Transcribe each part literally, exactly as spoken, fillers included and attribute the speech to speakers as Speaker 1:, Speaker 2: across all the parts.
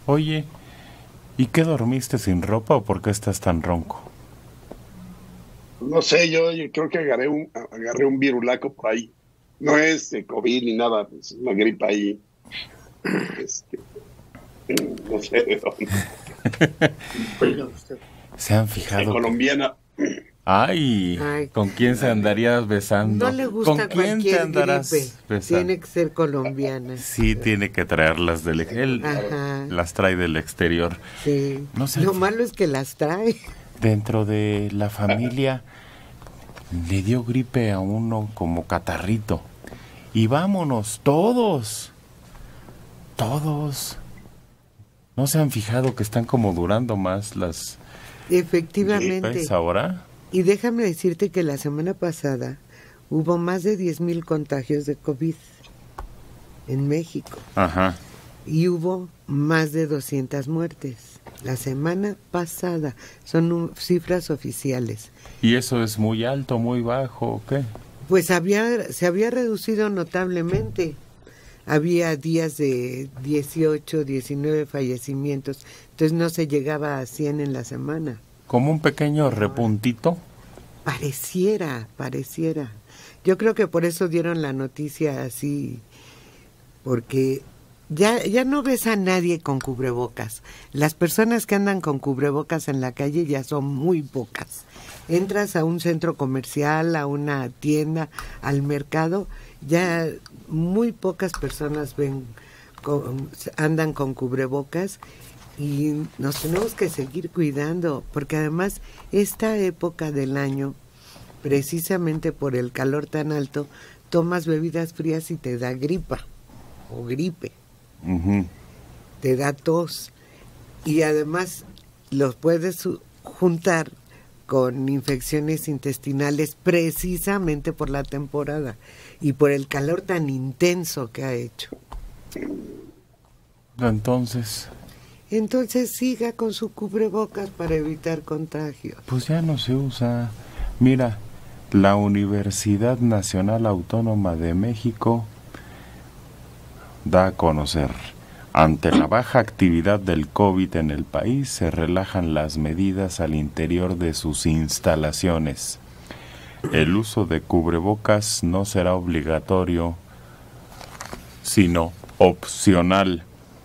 Speaker 1: Oye, ¿y qué dormiste sin ropa o por qué estás tan ronco?
Speaker 2: No sé, yo, yo creo que agarré un, agarré un virulaco por ahí. No es de COVID ni nada, pues, es una gripa ahí, este, no sé de dónde. Oiga usted.
Speaker 1: ¿Se han
Speaker 2: Este,
Speaker 1: fijado que...
Speaker 2: colombiana.
Speaker 1: Ay,
Speaker 3: Ay,
Speaker 1: ¿con quién se andarías
Speaker 3: no
Speaker 1: besando?
Speaker 3: le
Speaker 1: ¿Con
Speaker 3: gusta
Speaker 1: quién te
Speaker 3: cualquier gripe.
Speaker 1: andarás besando?
Speaker 3: Tiene que ser colombiana.
Speaker 1: Sí, tiene que traerlas del... Él
Speaker 3: Ajá,
Speaker 1: las trae del exterior.
Speaker 3: sí.
Speaker 1: No sé,
Speaker 3: Lo malo es que las trae.
Speaker 1: dentro de la familia le dio gripe a uno como catarrito. Y vámonos, todos, todos. ¿No se han fijado que están como durando más las
Speaker 3: Efectivamente.
Speaker 1: gripes ahora?
Speaker 3: Y déjame decirte que la semana pasada hubo más de diez mil contagios de COVID en México.
Speaker 1: Ajá.
Speaker 3: Y hubo más de doscientas muertes. La semana pasada. Son um, cifras oficiales.
Speaker 1: ¿Y eso es muy alto, muy bajo o qué?
Speaker 3: Pues había, se había reducido notablemente. Había días de dieciocho, diecinueve fallecimientos. Entonces no se llegaba a cien en la semana.
Speaker 1: ¿Como un pequeño repuntito?
Speaker 3: Pareciera, pareciera. Yo creo que por eso dieron la noticia así, porque ya, ya no ves a nadie con cubrebocas. Las personas que andan con cubrebocas en la calle ya son muy pocas. Entras a un centro comercial, a una tienda, al mercado, ya muy pocas personas ven con, andan con cubrebocas. Y nos tenemos que seguir cuidando, porque además esta época del año, precisamente por el calor tan alto, tomas bebidas frías y te da gripa o gripe,
Speaker 1: Uh-huh.
Speaker 3: te da tos y además los puedes juntar con infecciones intestinales precisamente por la temporada y por el calor tan intenso que ha hecho.
Speaker 1: Entonces...
Speaker 3: Entonces siga con su cubrebocas para evitar contagios.
Speaker 1: Pues ya no se usa. Mira, la Universidad Nacional Autónoma de México da a conocer: ante la baja actividad del COVID en el país, se relajan las medidas al interior de sus instalaciones. El uso de cubrebocas no será obligatorio, sino opcional,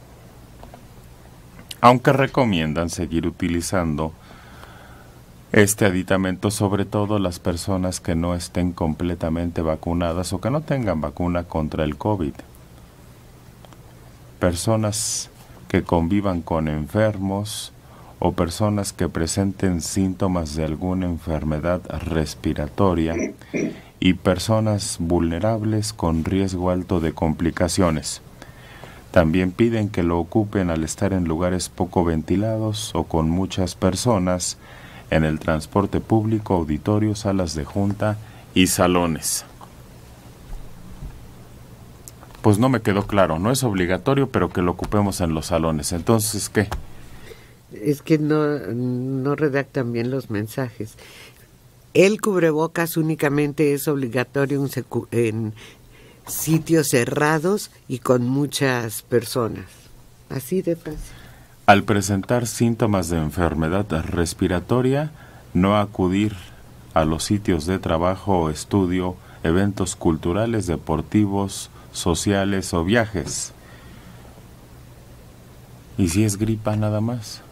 Speaker 1: aunque recomiendan seguir utilizando este aditamento, sobre todo las personas que no estén completamente vacunadas o que no tengan vacuna contra el COVID. Personas que convivan con enfermos o personas que presenten síntomas de alguna enfermedad respiratoria y personas vulnerables con riesgo alto de complicaciones. También piden que lo ocupen al estar en lugares poco ventilados o con muchas personas, en el transporte público, auditorios, salas de junta y salones. Pues no me quedó claro, no es obligatorio, pero que lo ocupemos en los salones. Entonces, ¿qué?
Speaker 3: Es que no, no redactan bien los mensajes. El cubrebocas únicamente es obligatorio en, secu- en sitios cerrados y con muchas personas. Así de fácil.
Speaker 1: Al presentar síntomas de enfermedad respiratoria, no acudir a los sitios de trabajo o estudio, eventos culturales, deportivos, sociales o viajes. ¿Y si es gripa nada más?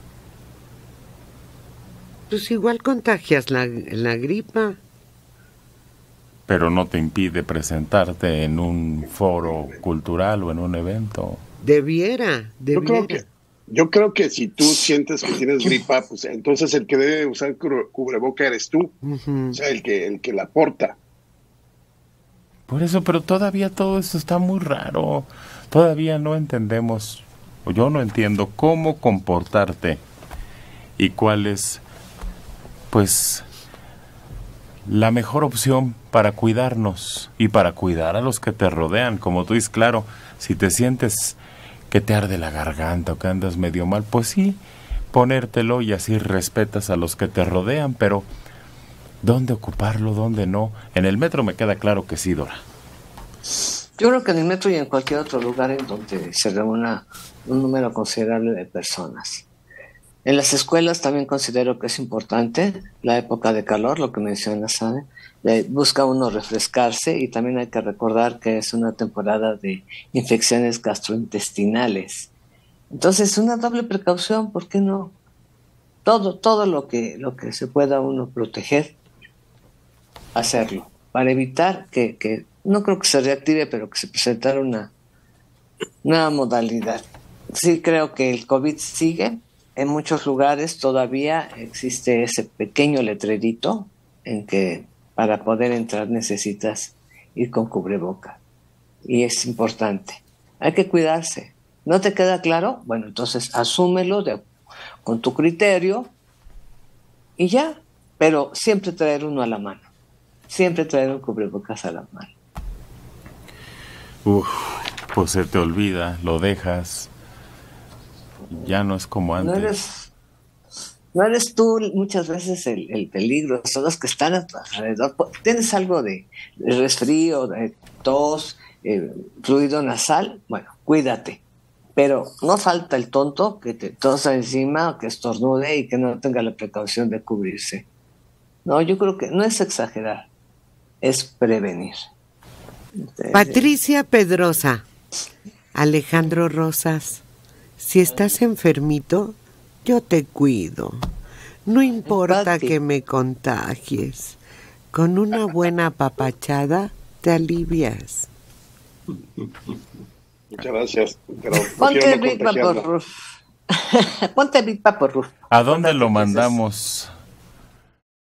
Speaker 3: Pues igual contagias la, la gripa.
Speaker 1: Pero no te impide presentarte en un foro cultural o en un evento.
Speaker 3: Debiera,
Speaker 2: Yo creo
Speaker 3: debiera.
Speaker 2: que, yo creo que si tú sientes que tienes gripa, pues entonces el que debe usar cubre- cubreboca eres tú.
Speaker 3: Ujú.
Speaker 2: O sea, el que, el que la porta.
Speaker 1: Por eso, pero todavía todo esto está muy raro. Todavía no entendemos, o yo no entiendo cómo comportarte y cuál es, pues, la mejor opción para cuidarnos y para cuidar a los que te rodean. Como tú dices, claro, si te sientes que te arde la garganta o que andas medio mal, pues sí, ponértelo y así respetas a los que te rodean, pero ¿dónde ocuparlo? ¿Dónde no? En el metro me queda claro que sí, Dora.
Speaker 4: Yo creo que en el metro y en cualquier otro lugar en donde se reúna un número considerable de personas. En las escuelas también considero que es importante la época de calor, lo que menciona Sade. Busca uno refrescarse y también hay que recordar que es una temporada de infecciones gastrointestinales. Entonces, una doble precaución, ¿por qué no? Todo, todo lo que, lo que se pueda uno proteger, hacerlo, para evitar que, que no creo que se reactive, pero que se presentara una nueva modalidad. Sí creo que el COVID sigue. En muchos lugares todavía existe ese pequeño letrerito en que para poder entrar necesitas ir con cubreboca. Y es importante. Hay que cuidarse. ¿No te queda claro? Bueno, entonces asúmelo de, con tu criterio y ya. Pero siempre traer uno a la mano. Siempre traer un cubrebocas a la mano.
Speaker 1: Uf, pues se te olvida, lo dejas. Ya no es como antes.
Speaker 4: No eres, no eres tú muchas veces el, el peligro, son los que están a tu alrededor. ¿Tienes algo de, de resfrío, de tos, eh, fluido nasal? Bueno, cuídate. Pero no falta el tonto que te tosa encima, que estornude y que no tenga la precaución de cubrirse. No, yo creo que no es exagerar, es prevenir. Entonces,
Speaker 3: Patricia Pedrosa, Alejandro Rosas. Si estás enfermito, yo te cuido. No importa
Speaker 4: Pati.
Speaker 3: que me contagies. Con una buena apapachada te alivias.
Speaker 2: Muchas gracias. Pero
Speaker 4: Ponte
Speaker 2: no
Speaker 4: Big Papo Ruf. Ponte Big Papo Ruf.
Speaker 1: ¿A dónde lo mandamos?